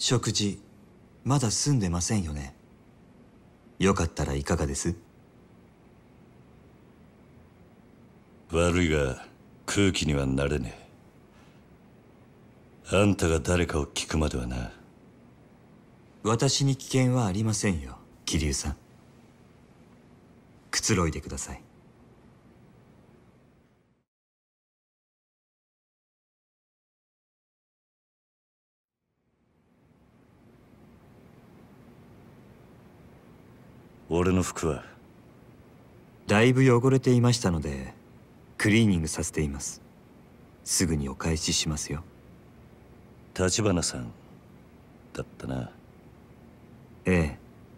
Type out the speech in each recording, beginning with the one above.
食事まだ済んでませんよね。よかったらいかがです？ 悪いが空気にはなれねえ。あんたが誰かを聞くまではな。 私に危険はありませんよ、桐生さん。くつろいでください。 俺の服は？ だいぶ汚れていましたのでクリーニングさせています。すぐにお返ししますよ。 橘さんだったな。 ええ。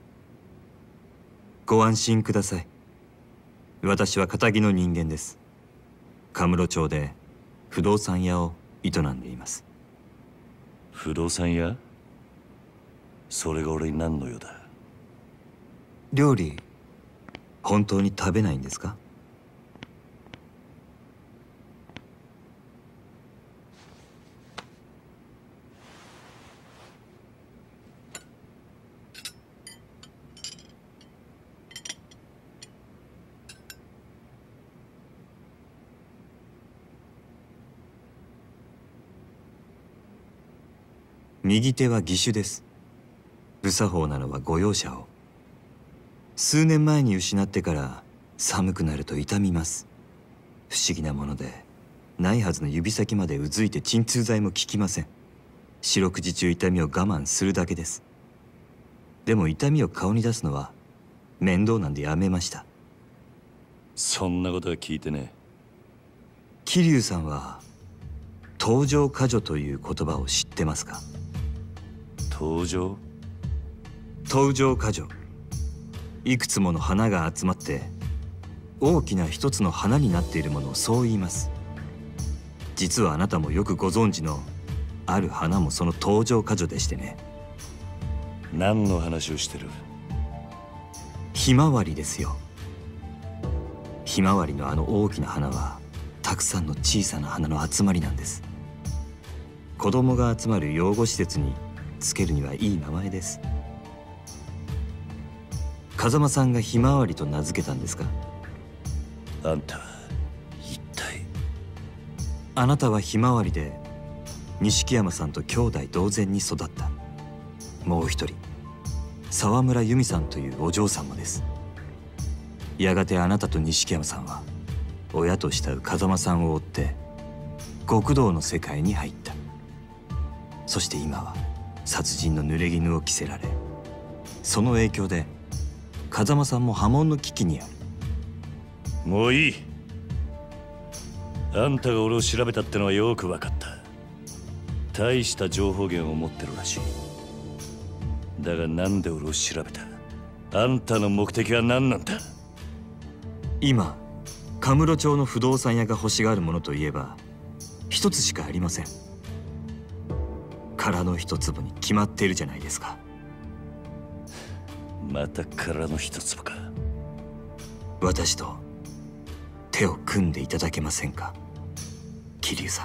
ご安心ください。私は堅気の人間です。カムロ町で不動産屋を営んでいます。 不動産屋？それが俺に何の用だ？ 料理本当に食べないんですか？右手は義手です。不作法なのはご容赦を。数年前に失ってから寒くなると痛みます。不思議なものでないはずの指先までうずいて鎮痛剤も効きません。四六時中痛みを我慢するだけです。でも痛みを顔に出すのは面倒なんでやめました。 そんなことは聞いてねえ。 桐生さんは登場過剰という言葉を知ってますか？ 登場？ 登場過剰。いくつもの花が集まって大きな一つの花になっているものをそう言います。実はあなたもよくご存知のある花もその登場過剰でしてね。 何の話をしてる？ ひまわりですよ。ひまわりのあの大きな花はたくさんの小さな花の集まりなんです。子供が集まる養護施設につけるにはいい名前です。風間さんがひまわりと名付けたんですか？ あんたは一体？ あなたはひまわりで錦山さんと兄弟同然に育った。もう一人沢村由美さんというお嬢さんもです。やがてあなたと錦山さんは親と慕う風間さんを追って極道の世界に入った。そして今は殺人の濡れ衣を着せられ、その影響で風間さんも破門の危機にある。 もういい。あんたが俺を調べたってのはよく分かった。大した情報源を持ってるらしい。だがなんで俺を調べた？あんたの目的は何なんだ？ 今カムロ町の不動産屋が欲しがるものといえば一つしかありません。空の一粒に決まっているじゃないですか。 また空の一粒か。 私と手を組んでいただけませんか、桐生さん。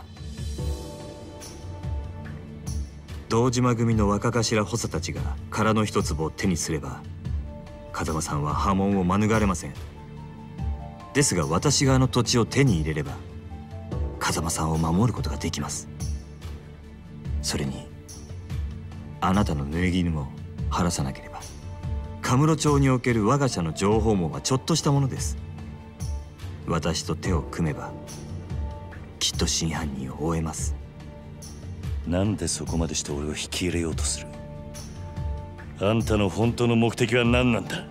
堂島組の若頭補佐たちが空の一粒を手にすれば風間さんは破門を免れません。ですが私があの土地を手に入れれば風間さんを守ることができます。それにあなたの濡れ衣も晴らさなければカムロ町における我が社の情報網はちょっとしたものです。私と手を組めばきっと真犯人を追えます。 なんでそこまでして俺を引き入れようとする？あんたの本当の目的は何なんだ？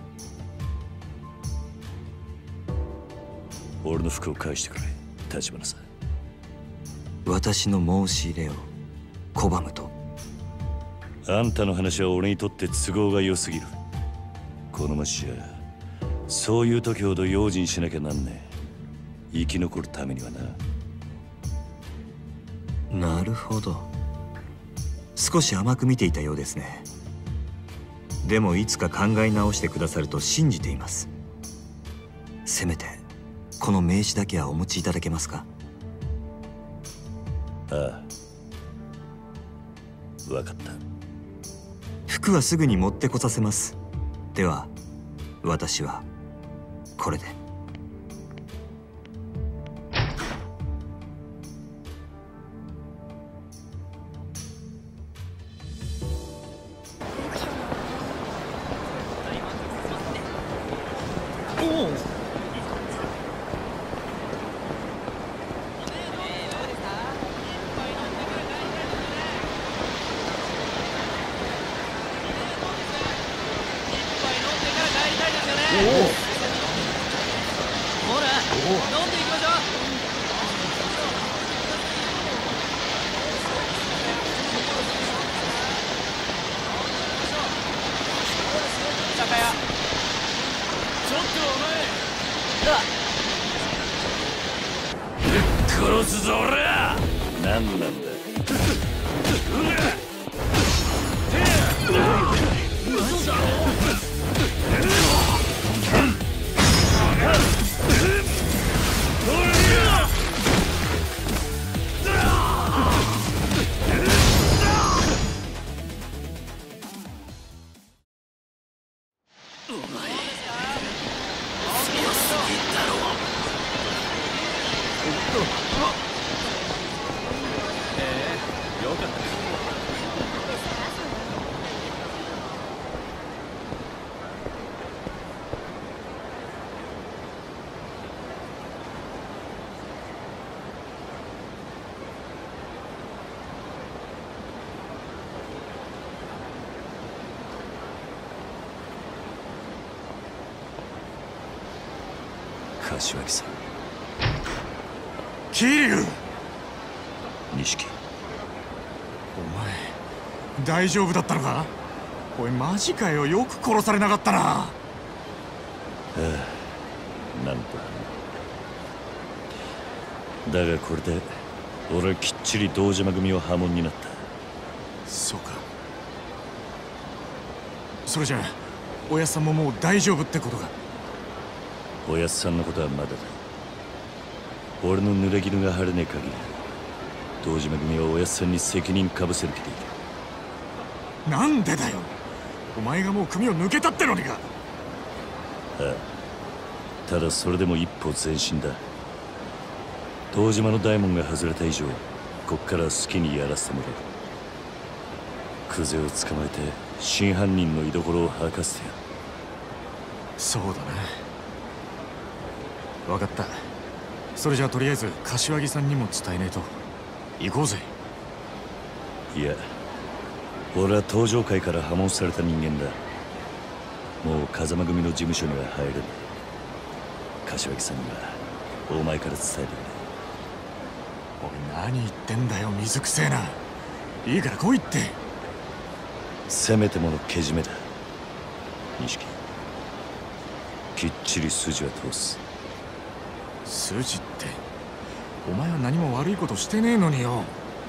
俺の服を返してくれ、橘さん。 私の申し入れを拒むと？ あんたの話は俺にとって都合が良すぎる。この町じゃそういう時ほど用心しなきゃなんねえ。生き残るためにはな。 なるほど。少し甘く見ていたようですね。でもいつか考え直してくださると信じています。せめてこの名刺だけはお持ちいただけますか？ ああ、分かった。 服はすぐに持ってこさせます。では私はこれで。 殺すぞ俺は。何なんだ。柏木さん。 桐生、 錦。 お前大丈夫だったのか。おいマジかよ、よく殺されなかったな。 ああ、なんとだがこれで俺はきっちり堂島組を破門になった。 そうか。それじゃあおやっさんももう大丈夫ってことか。 おやっさんのことはまだだ。俺の濡れ衣が晴れねえ限り堂島組はおやっさんに責任かぶせる気でいる。 なんでだよ、お前がもう組を抜けたってのにか。 ああ、ただそれでも一歩前進だ。堂島の大門が外れた以上こっから好きにやらせてもらう。クゼを捕まえて真犯人の居所を吐かせてやる。 そうだな、分かった。それじゃあとりあえず柏木さんにも伝えねえと。行こうぜ。 いや、俺は登場界から破門された人間だ。もう風間組の事務所には入れない。柏木さんにはお前から伝えてくれ。 おい何言ってんだよ、水くせえな。いいから来いって。 せめてものけじめだ錦。きっちり筋は通す。 筋って、お前は何も悪いことしてねえのによ。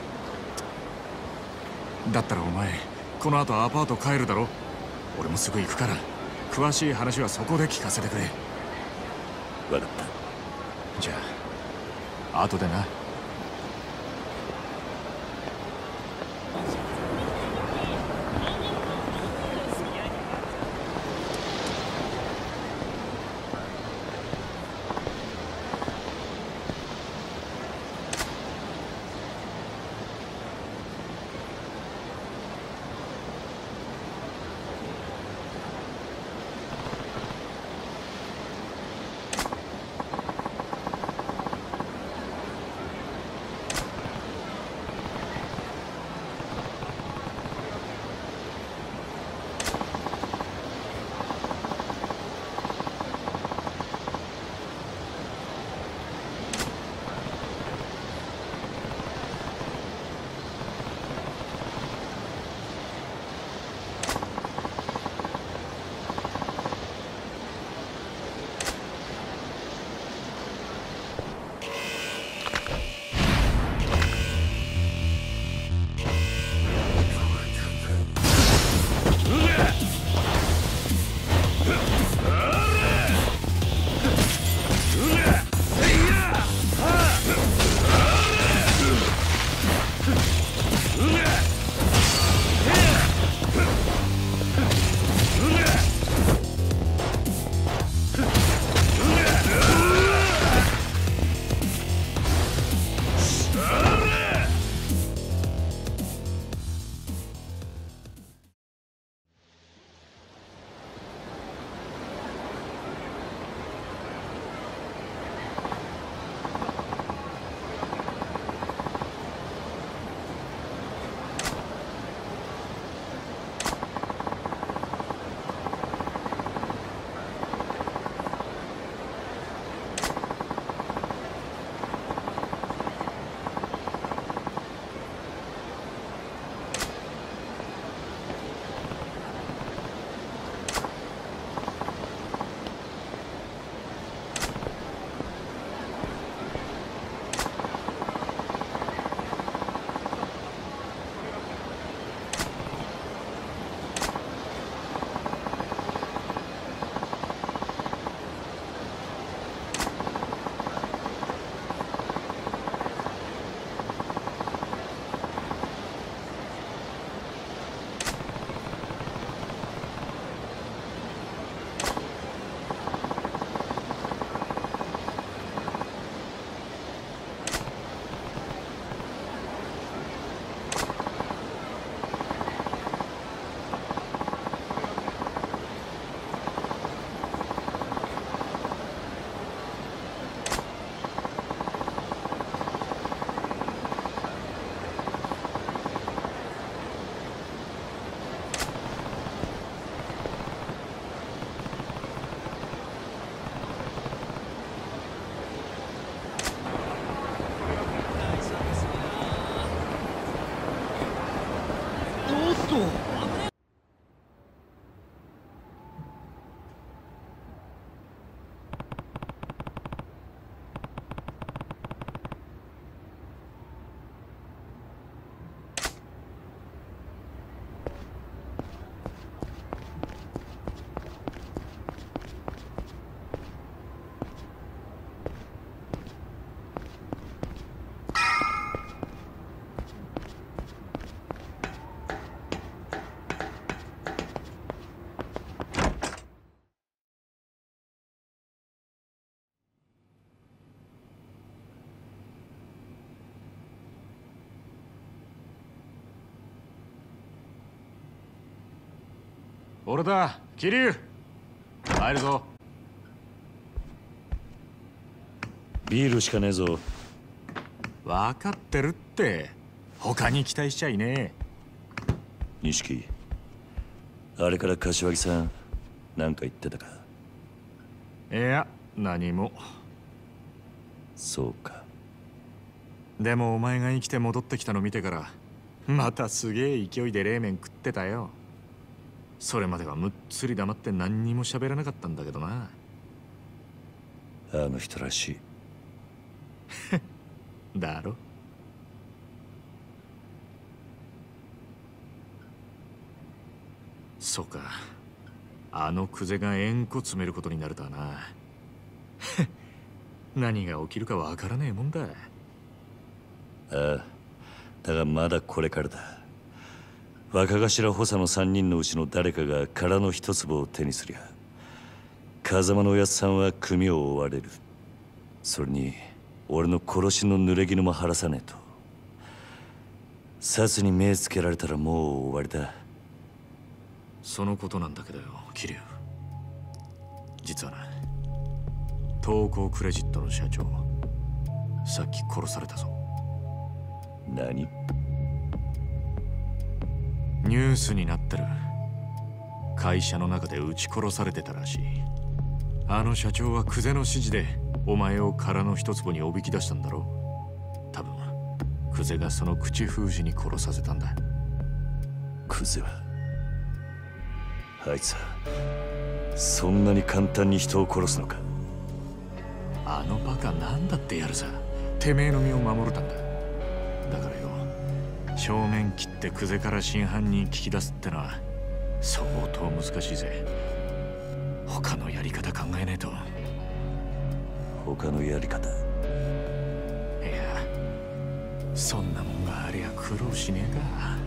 だったらお前この後アパート帰るだろ。俺もすぐ行くから詳しい話はそこで聞かせてくれ。 分かった。 じゃあ後でな。 俺だ、桐生。入るぞ。 ビールしかねえぞ。 分かってるって。他に期待しちゃいねえ。 錦、あれから柏木さん何か言ってたか？ いや、何も。 そうか。 でもお前が生きて戻ってきたの見てからまたすげえ勢いで冷麺食ってたよ。それまではむっつり黙って何にも喋らなかったんだけどな。 あの人らしい。 だろ。そうか、あのクゼが円弧詰めることになるとはな。何が起きるかわからねえもんだ。 ああ、だがまだこれからだ。若頭補佐の3人のうちの誰かが殻の一粒を手にすりゃ、風間のおやつさんは組を追われる。それに俺の殺しの濡れ衣も晴らさねえと。殺に目つけられたらもう終わりだ。 そのことなんだけどよ、桐生。実はな、東光クレジットの社長、さっき殺されたぞ。 何？ ニュースになってる。会社の中で撃ち殺されてたらしい。あの社長はクゼの指示でお前を殻の一坪におびき出したんだろう。多分クゼがその口封じに殺させたんだ。 クゼはあいつはそんなに簡単に人を殺すのか？ あのバカなんだってやるさ。てめえの身を守るたんだ。だからよ、正面切ってクゼから真犯人聞き出すってのは相当難しいぜ。他のやり方考えねえと。 他のやり方？ いや、そんなもんがありゃ苦労しねえか。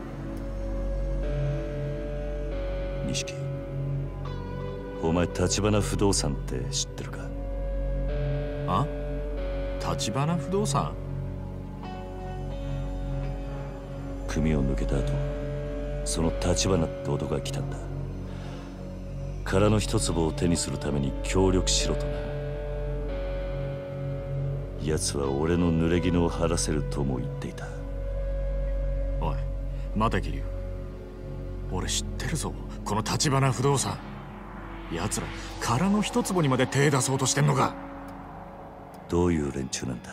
錦、お前橘不動産って知ってるか？ あ？橘不動産？ 組を抜けた後、その橘って男が来たんだ。殻の一粒を手にするために協力しろとな。奴は俺の濡れ衣を晴らせるとも言っていた。 おい、待て桐生。俺知ってるぞ、この橘不動産。奴ら殻の一坪にまで手出そうとしてんのか。 どういう連中なんだ？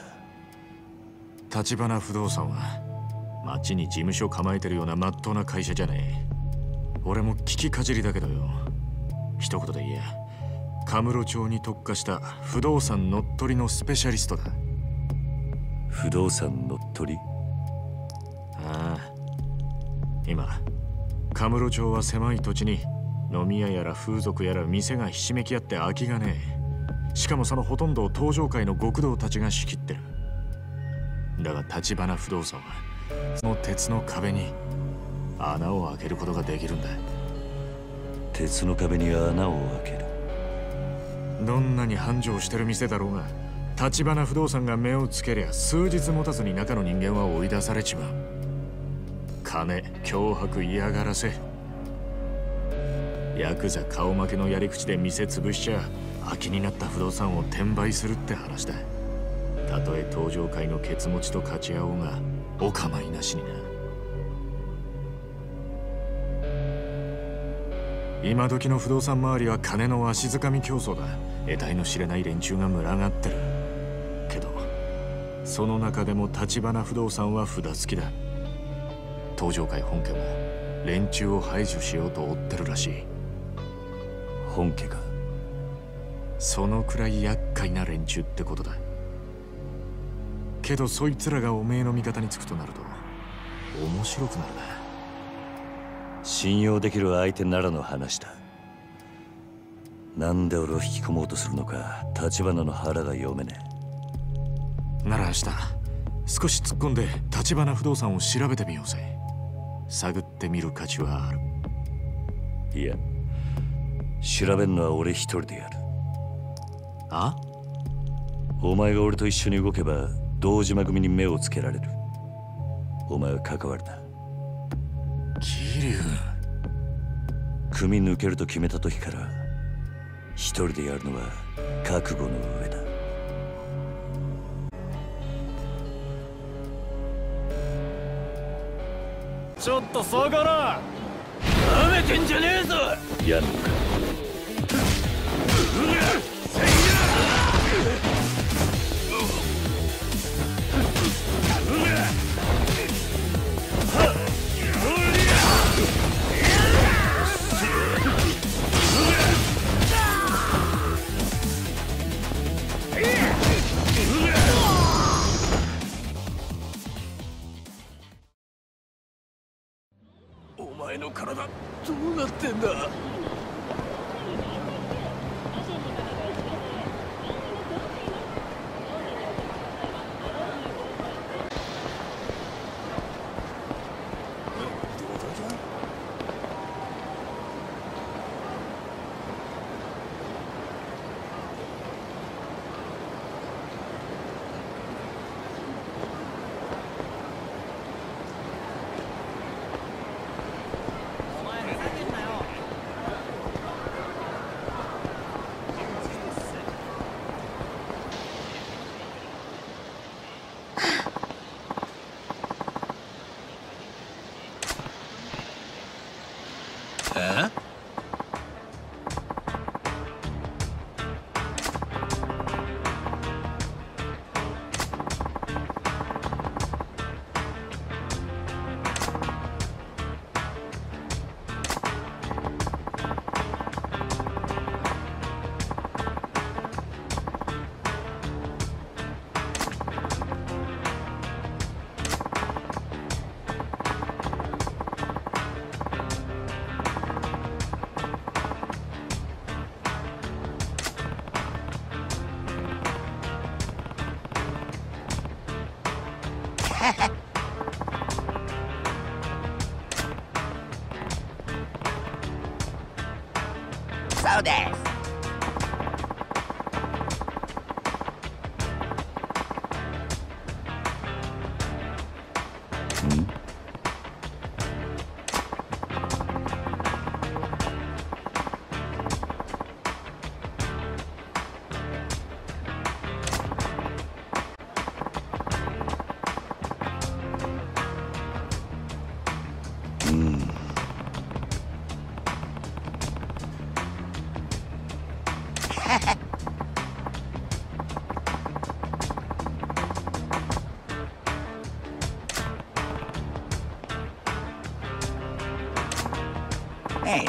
橘不動産は町に事務所構えてるような真っ当な会社じゃねえ。俺も聞きかじりだけどよ、一言で言え、カムロ町に特化した不動産乗っ取りのスペシャリストだ。 不動産乗っ取り？ ああ、今カムロ町は狭い土地に飲み屋やら風俗やら店がひしめき合って空きがねえ。しかもそのほとんどを東上界の極道たちが仕切ってる。だが橘不動産はその鉄の壁に穴を開けることができるんだ。 鉄の壁に穴を開ける？ どんなに繁盛してる店だろうが、橘不動産が目をつけりゃ数日持たずに中の人間は追い出されちまう。金、脅迫、嫌がらせ、ヤクザ顔負けのやり口で店潰しちゃ空きになった不動産を転売するって話だ。たとえ東上界のケツ持ちと勝ち合おうがお構いなしにな。今時の不動産周りは金の足づかみ競争だ。得体の知れない連中が群がってる。けどその中でも橘不動産は札付きだ。東上界本家も連中を排除しようと追ってるらしい。 本家か？ そのくらい厄介な連中ってことだ。けどそいつらがおめえの味方につくとなると面白くなるな。 信用できる相手ならの話だ。なんで俺を引き込もうとするのか橘の腹が読めねえ。なら明日少し突っ込んで橘不動産を調べてみようぜ。探ってみる価値はある。 いや、調べんのは俺一人でやる。 あ？ お前が俺と一緒に動けば堂島組に目をつけられる。お前は関わるな。 桐生、 組抜けると決めた時から一人でやるのは覚悟の上だ。 ちょっと下がら。舐めてんじゃねえぞ。 やんのか。 お前の体どうなってんだ。 そうです。Hey.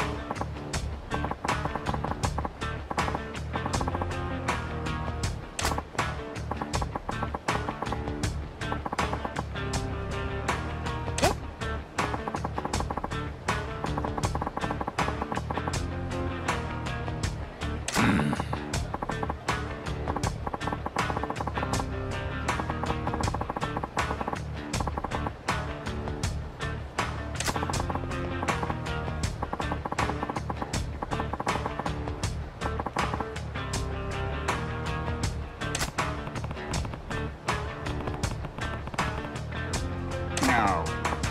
No.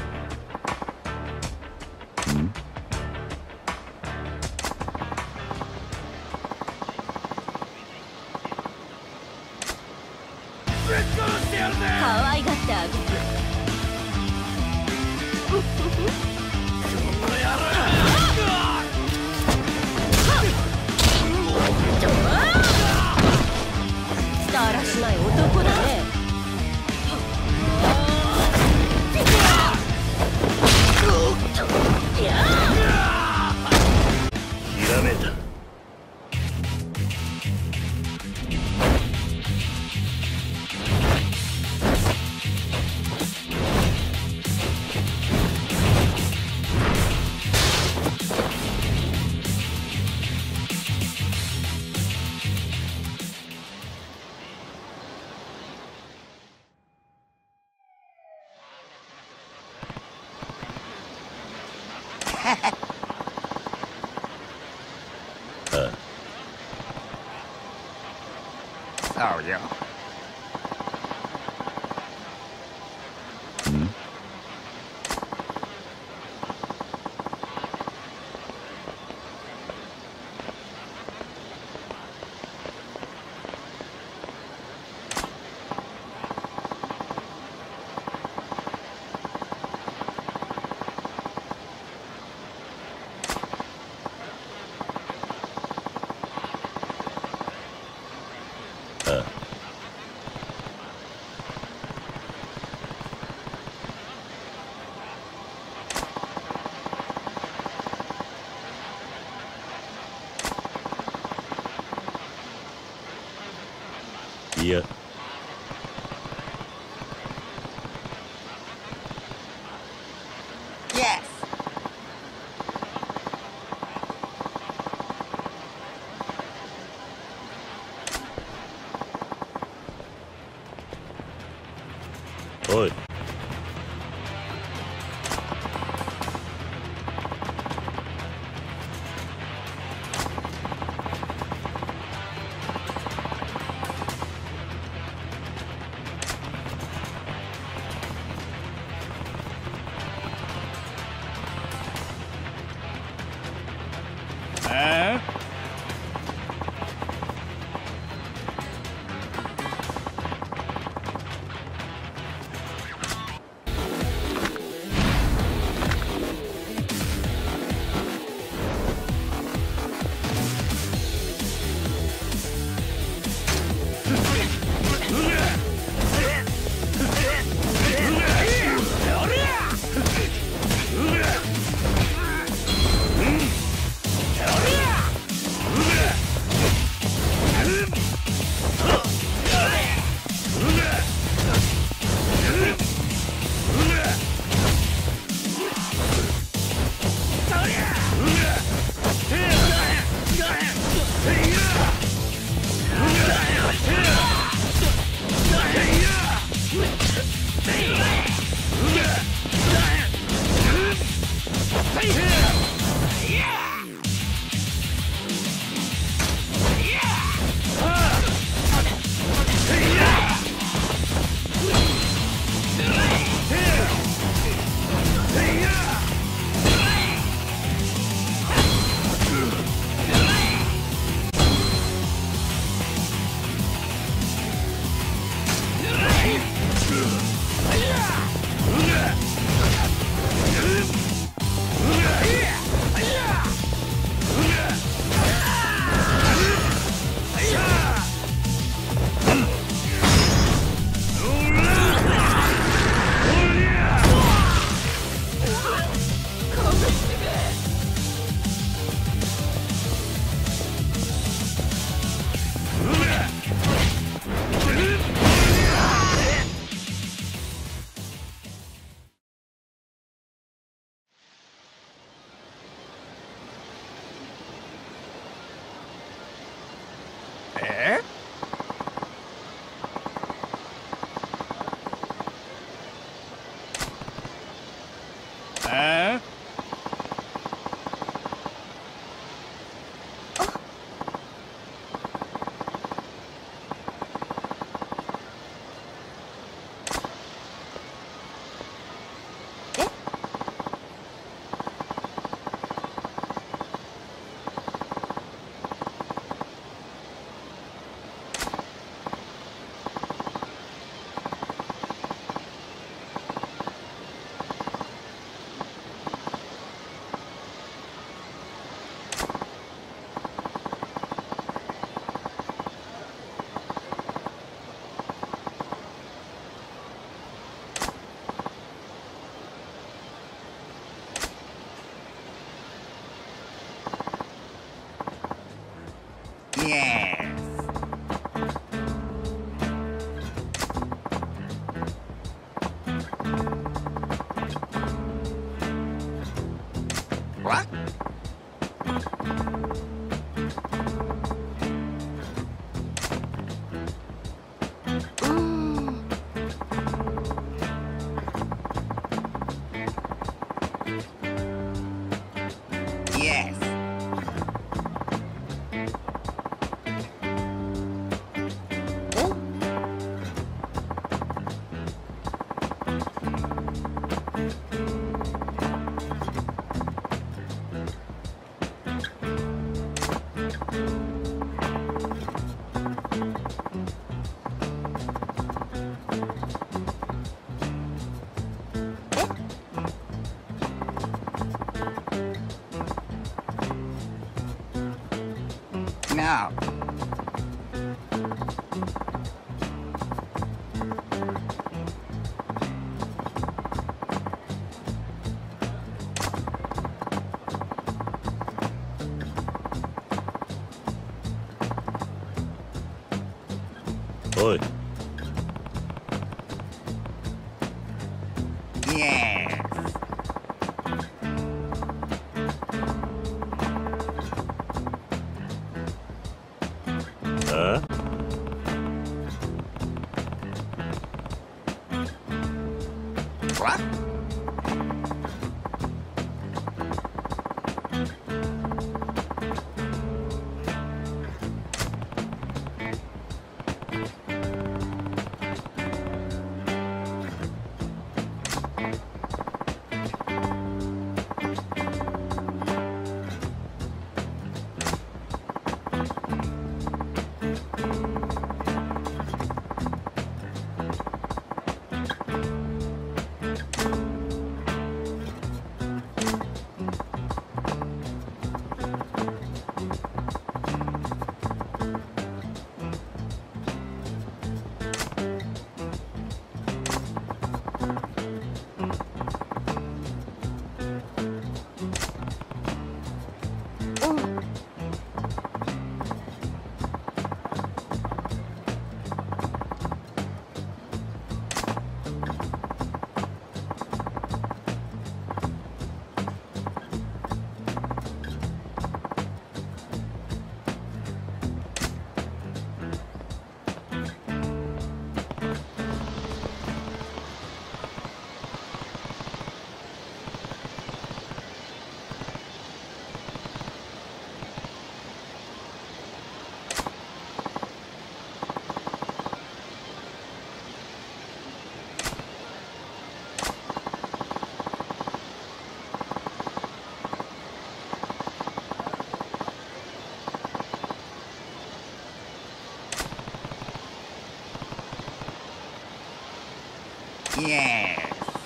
Kawaigatte agere. だらしない男だね。 ひらめいた。 そうよ。 ん？ Hey. いや、おい。 Now. おい。 Yes. あ？ What? Yes.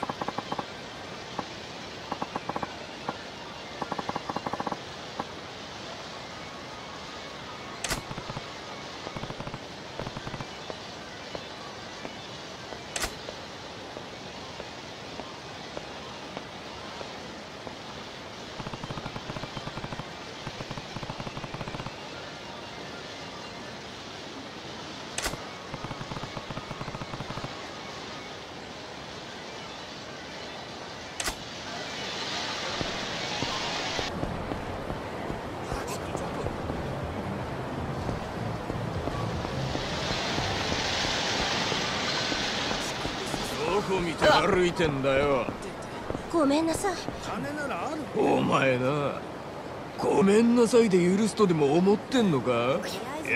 どこ見て歩いてんだよ。 ごめんなさい。 お前な、ごめんなさいで許すとでも思ってんのか？いや、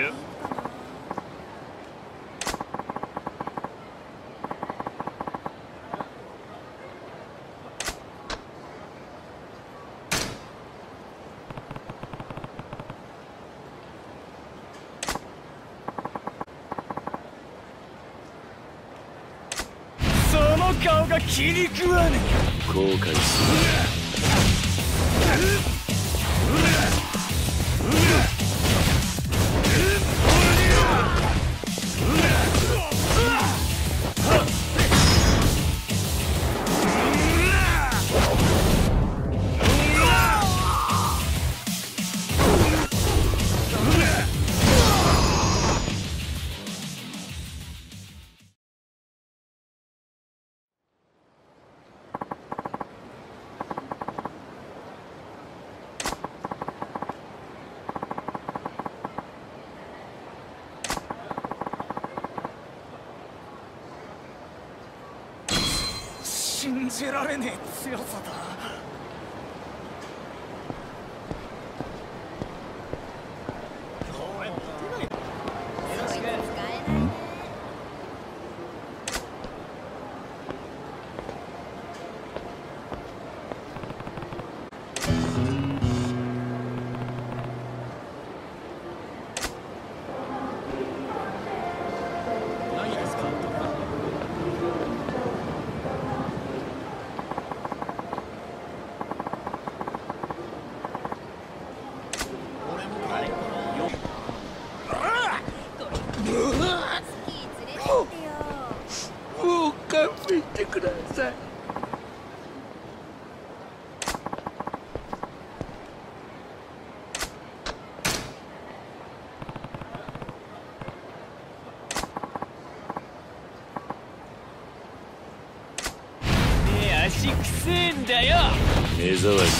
その顔が気に食わねえ。後悔する。信じられねえ強さだ。 だよ。 目障り。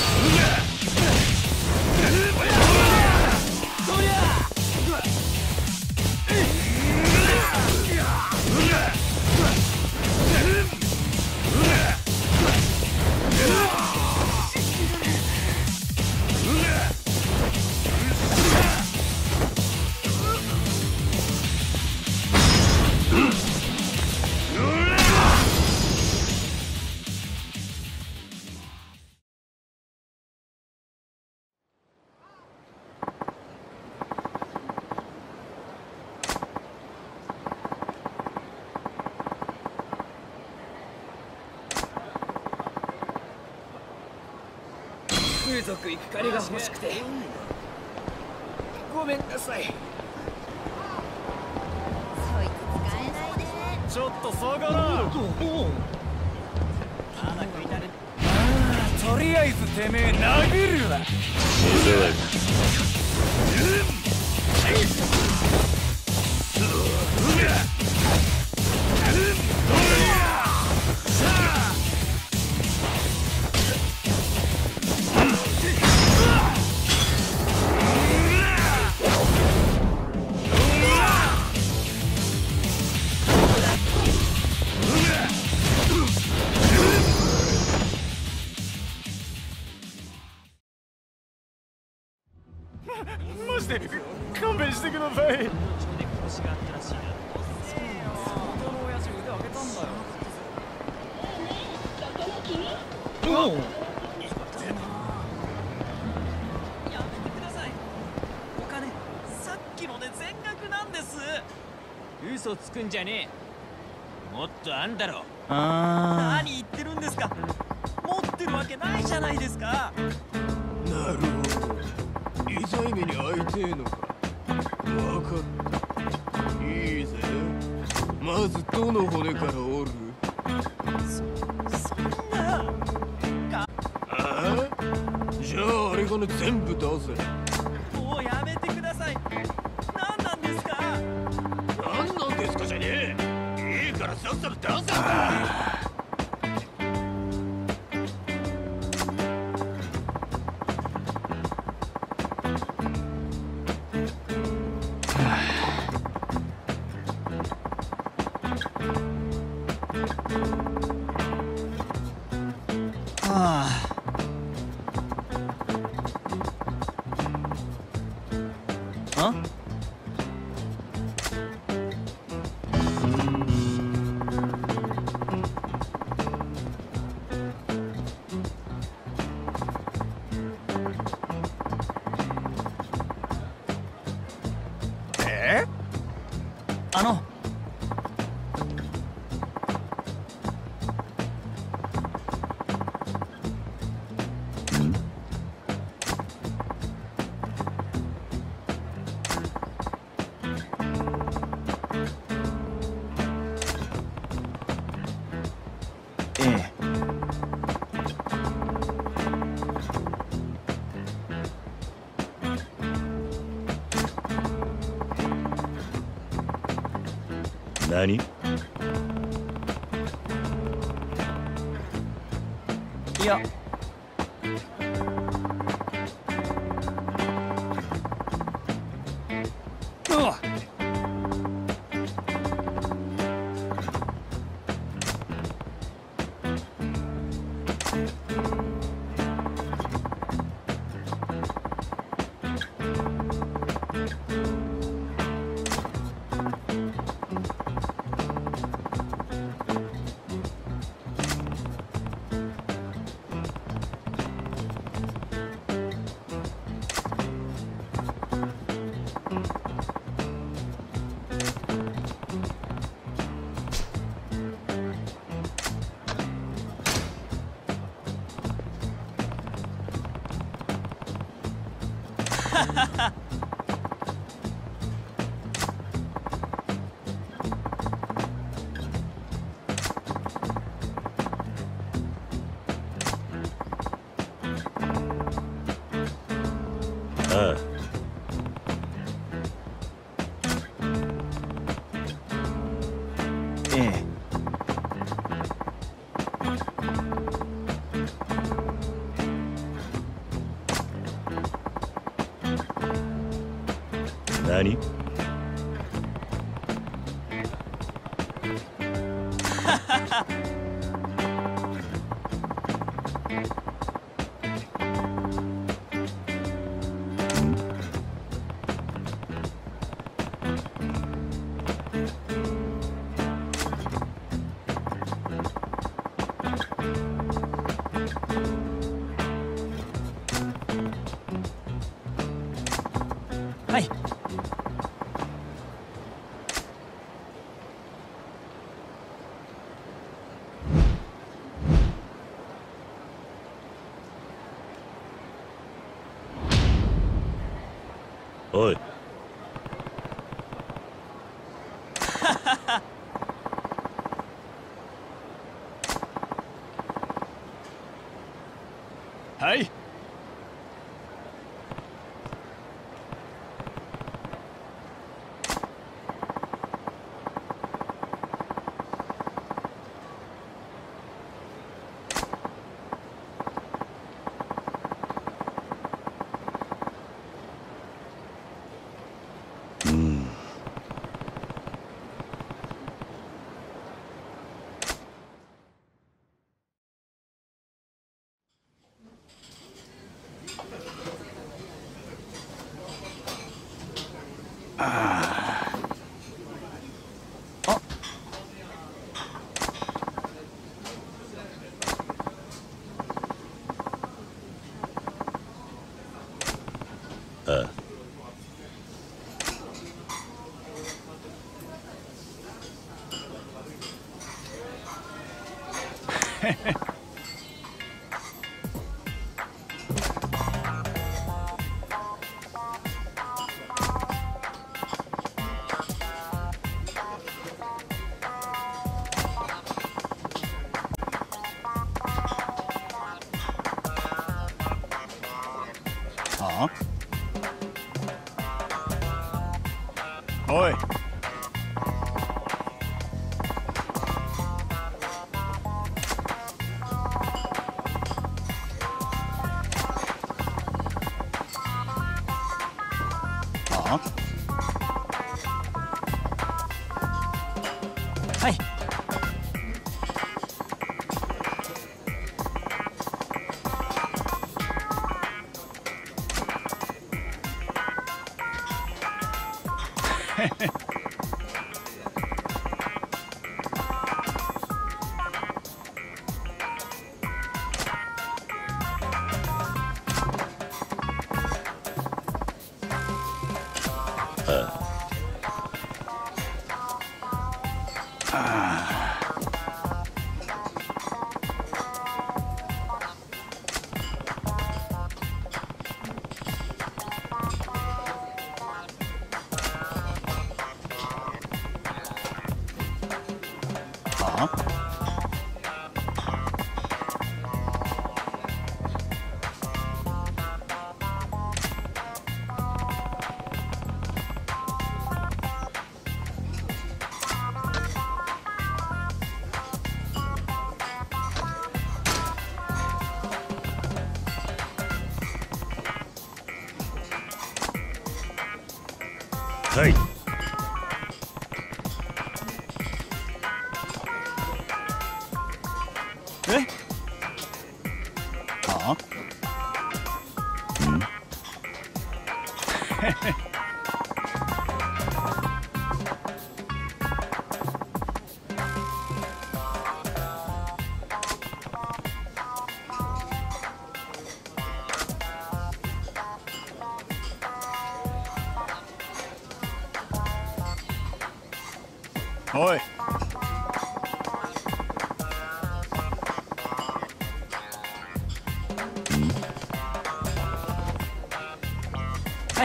風俗行く金が欲しくてごめんなさい。 そいつ使えないね。 ちょっと下がらん。とりあえずてめえ殴るわ。 目障り。 マジで勘弁してください。嘘つくんじゃねえ。もっとあんだろ。何言ってるんですか。持ってるわけないじゃないですか。 なるほど。痛い目に遭いてえのか。わかった。いいぜ。まずどの骨から折る？ そんな。 ああ？じゃああれがね全部出せ。 もうやめてください。何なんですか。 何なんですかじゃねえ。いいからさっさと出せ。 何？ いや。 ああ。 ええ。 何？ はい。 おい。 はい。おい。 はい。 はい。 え？おい。 はい。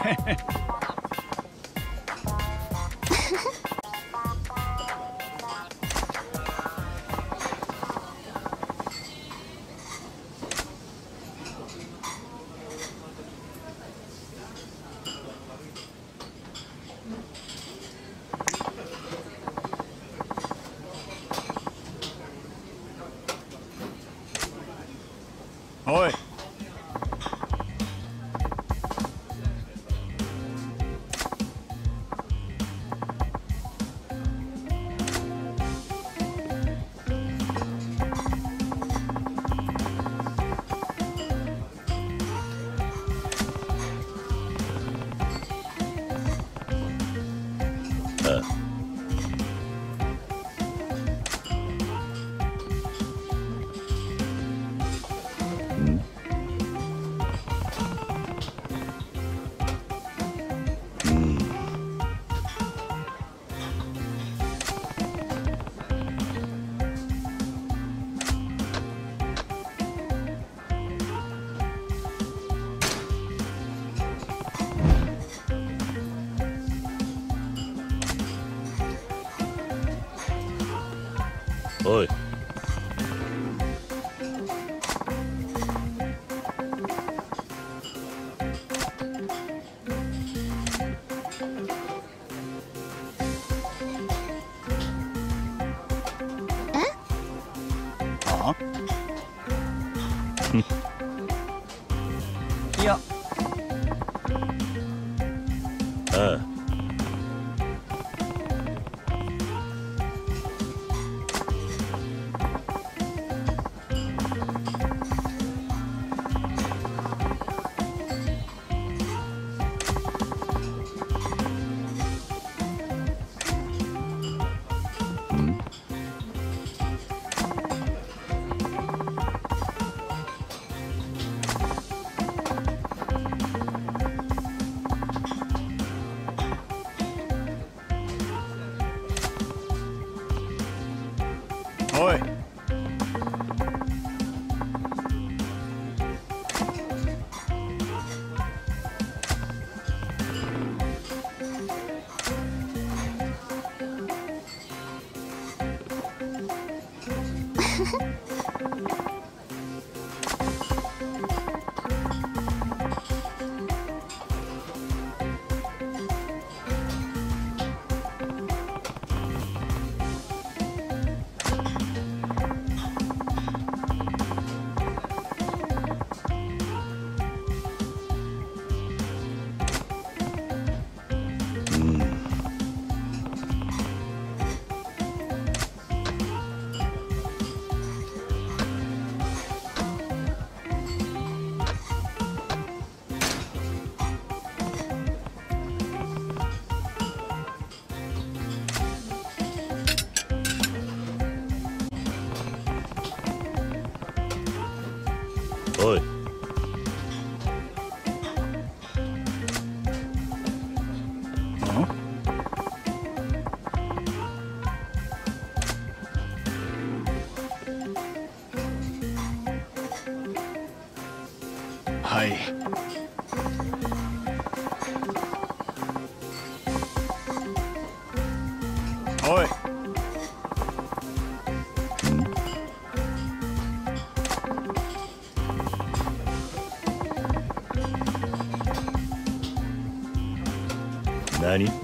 おい。 おい。 あ？ いや。 ああ。 おい。 おい。 はい。おい。 何？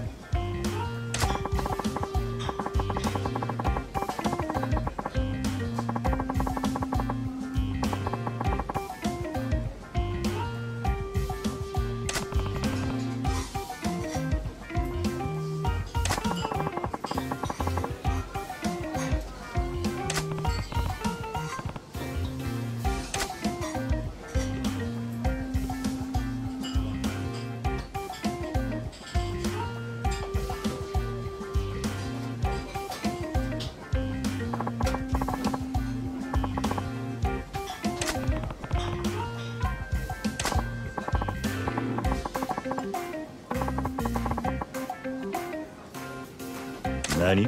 何？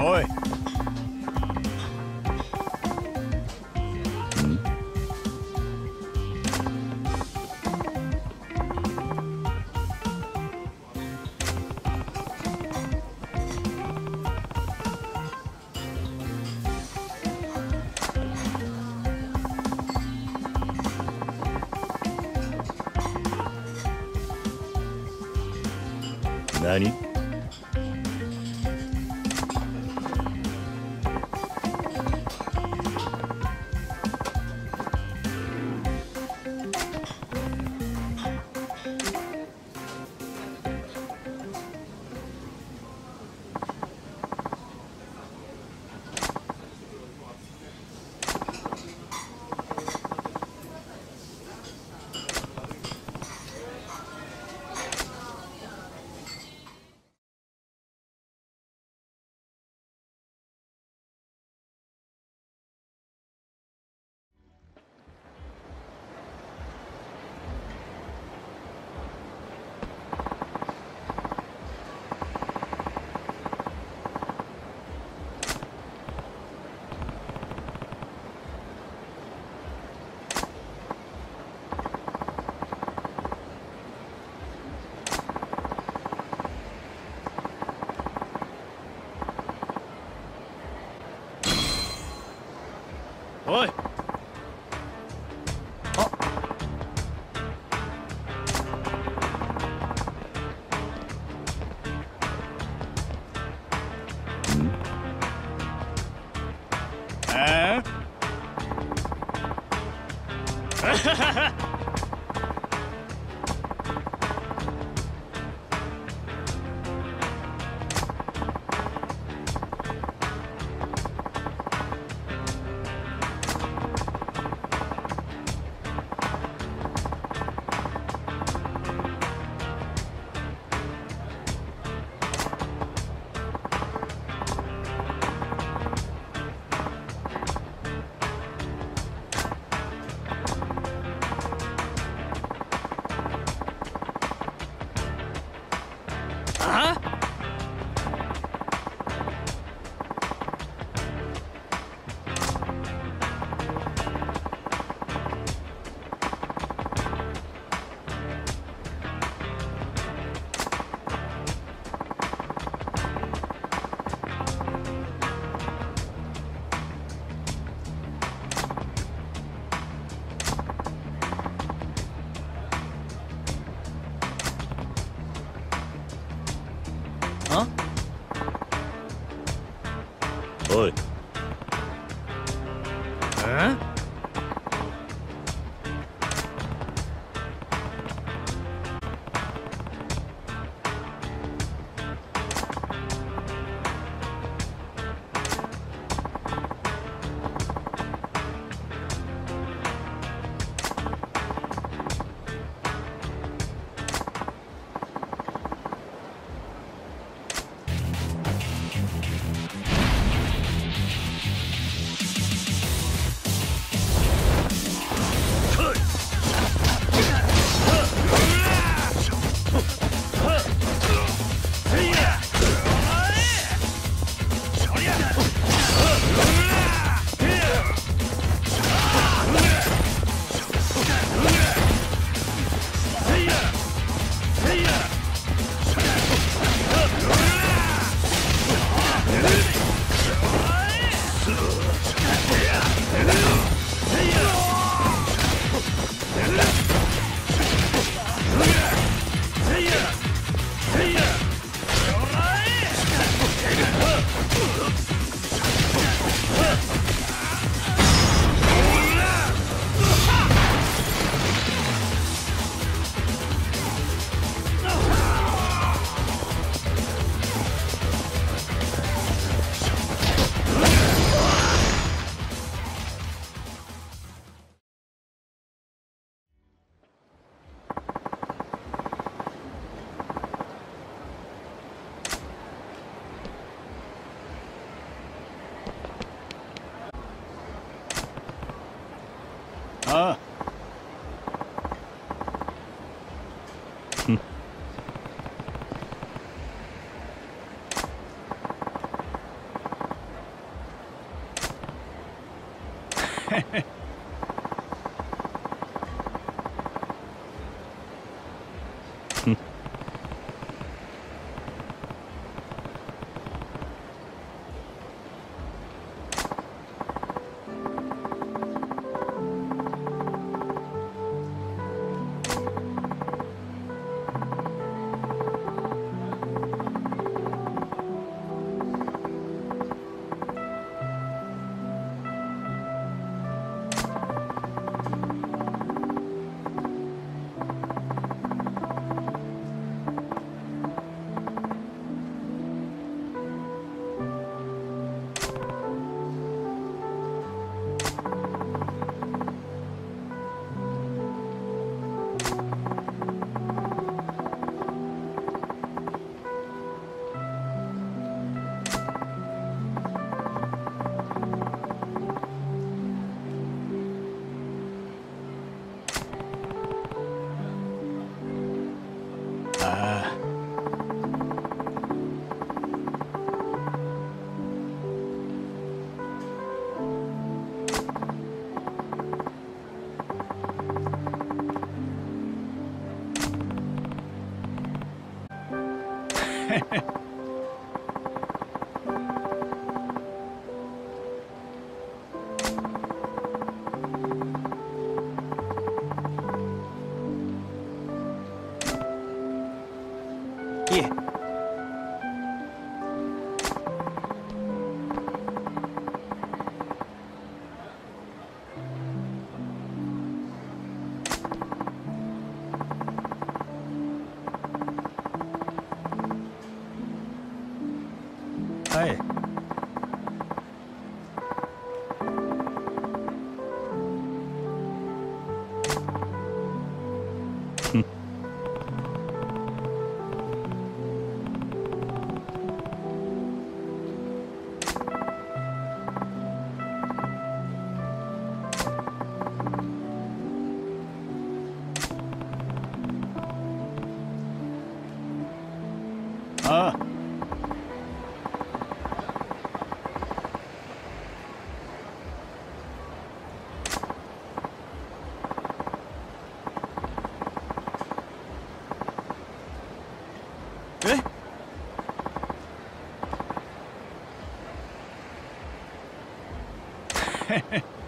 おい。 何？おい。おい。 いえ。はい。ああ。え